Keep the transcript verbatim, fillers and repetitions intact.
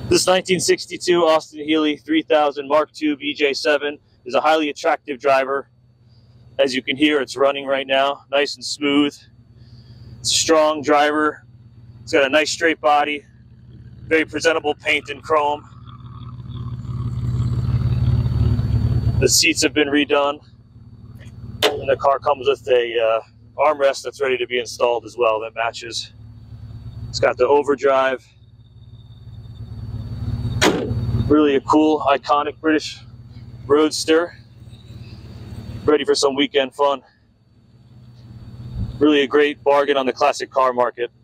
This nineteen sixty-two Austin Healey three thousand Mark two B J seven is a highly attractive driver. As you can hear, it's running right now, nice and smooth. It's a strong driver. It's got a nice straight body, very presentable paint and chrome. The seats have been redone, and the car comes with a uh, armrest that's ready to be installed as well that matches. It's got the overdrive. Really a cool, iconic British roadster. Ready for some weekend fun. Really a great bargain on the classic car market.